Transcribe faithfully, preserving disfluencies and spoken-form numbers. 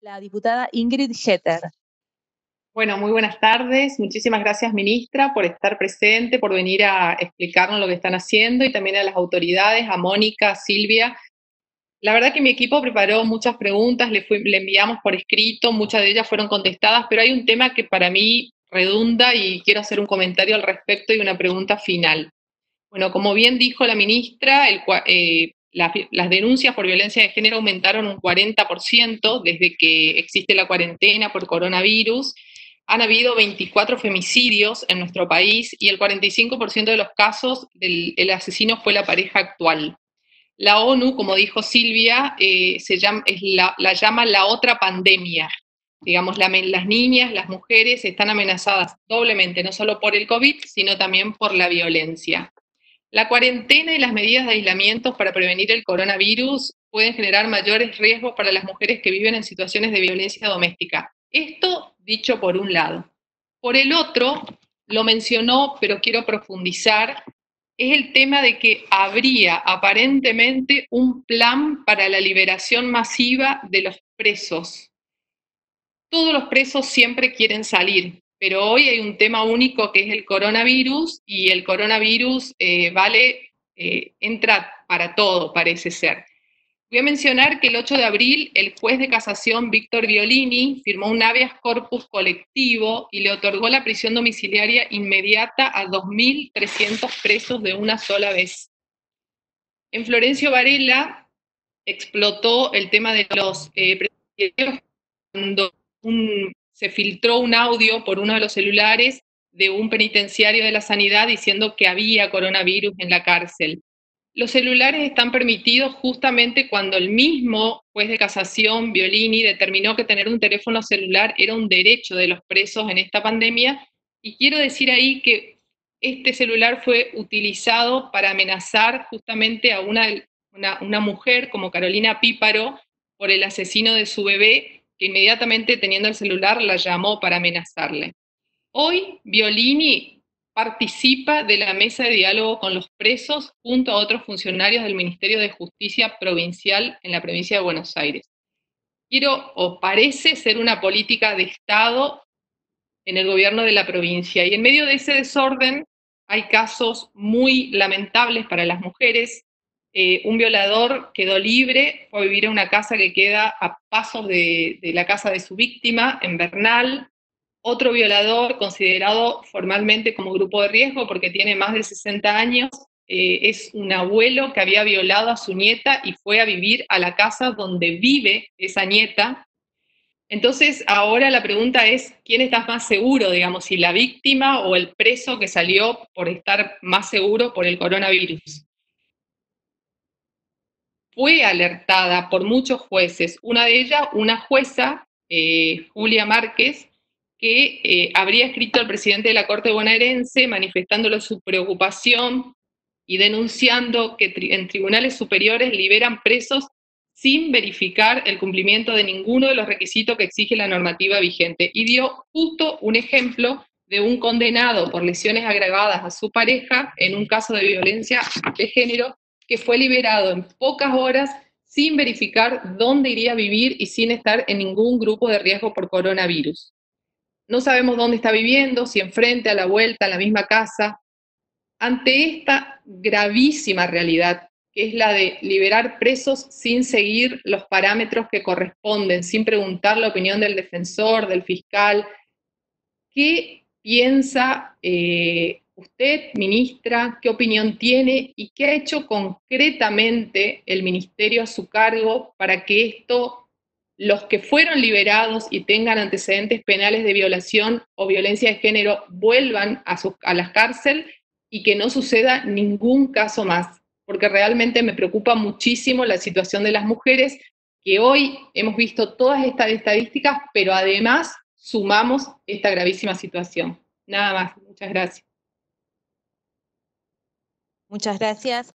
La diputada Ingrid Jeter. Bueno, muy buenas tardes. Muchísimas gracias, ministra, por estar presente, por venir a explicarnos lo que están haciendo y también a las autoridades, a Mónica, a Silvia. La verdad que mi equipo preparó muchas preguntas, le, fui- le enviamos por escrito, muchas de ellas fueron contestadas, pero hay un tema que para mí redunda y quiero hacer un comentario al respecto y una pregunta final. Bueno, como bien dijo la ministra, el cua- eh, la- las denuncias por violencia de género aumentaron un cuarenta por ciento desde que existe la cuarentena por coronavirus. Han habido veinticuatro femicidios en nuestro país y el cuarenta y cinco por ciento de los casos del el asesino fue la pareja actual. La ONU, como dijo Silvia, eh, se llama, es la, la llama la otra pandemia. Digamos, la, las niñas, las mujeres están amenazadas doblemente, no solo por el COVID, sino también por la violencia. La cuarentena y las medidas de aislamiento para prevenir el coronavirus pueden generar mayores riesgos para las mujeres que viven en situaciones de violencia doméstica. Esto dicho por un lado. Por el otro, lo mencionó, pero quiero profundizar, es el tema de que habría aparentemente un plan para la liberación masiva de los presos. Todos los presos siempre quieren salir, pero hoy hay un tema único que es el coronavirus y el coronavirus eh, vale, eh, entra para todo, parece ser. Voy a mencionar que el ocho de abril el juez de casación Víctor Violini firmó un habeas corpus colectivo y le otorgó la prisión domiciliaria inmediata a dos mil trescientos presos de una sola vez. En Florencio Varela explotó el tema de los eh, presos cuando un, se filtró un audio por uno de los celulares de un penitenciario de la sanidad diciendo que había coronavirus en la cárcel. Los celulares están permitidos justamente cuando el mismo juez de casación, Violini, determinó que tener un teléfono celular era un derecho de los presos en esta pandemia. Y quiero decir ahí que este celular fue utilizado para amenazar justamente a una, una, una mujer como Carolina Píparo por el asesino de su bebé, que inmediatamente teniendo el celular la llamó para amenazarle. Hoy Violini participa de la mesa de diálogo con los presos junto a otros funcionarios del Ministerio de Justicia provincial en la provincia de Buenos Aires. Quiero, o parece ser una política de Estado en el gobierno de la provincia. Y en medio de ese desorden hay casos muy lamentables para las mujeres. Eh, un violador quedó libre, fue a vivir en una casa que queda a pasos de, de la casa de su víctima, en Bernal. Otro violador, considerado formalmente como grupo de riesgo porque tiene más de sesenta años, eh, es un abuelo que había violado a su nieta y fue a vivir a la casa donde vive esa nieta. Entonces, ahora la pregunta es, ¿quién está más seguro, digamos, si la víctima o el preso que salió por estar más seguro por el coronavirus? Fue alertada por muchos jueces, una de ellas, una jueza, eh, Julia Márquez, que eh, habría escrito al presidente de la Corte bonaerense manifestándole su preocupación y denunciando que tri en tribunales superiores liberan presos sin verificar el cumplimiento de ninguno de los requisitos que exige la normativa vigente. Y dio justo un ejemplo de un condenado por lesiones agravadas a su pareja en un caso de violencia de género que fue liberado en pocas horas sin verificar dónde iría a vivir y sin estar en ningún grupo de riesgo por coronavirus. No sabemos dónde está viviendo, si enfrente, a la vuelta, en la misma casa. Ante esta gravísima realidad, que es la de liberar presos sin seguir los parámetros que corresponden, sin preguntar la opinión del defensor, del fiscal, ¿qué piensa eh, usted, ministra? ¿Qué opinión tiene? ¿Y qué ha hecho concretamente el ministerio a su cargo para que esto, los que fueron liberados y tengan antecedentes penales de violación o violencia de género, vuelvan a, su, a la cárcel y que no suceda ningún caso más? Porque realmente me preocupa muchísimo la situación de las mujeres, que hoy hemos visto todas estas estadísticas, pero además sumamos esta gravísima situación. Nada más, muchas gracias. Muchas gracias.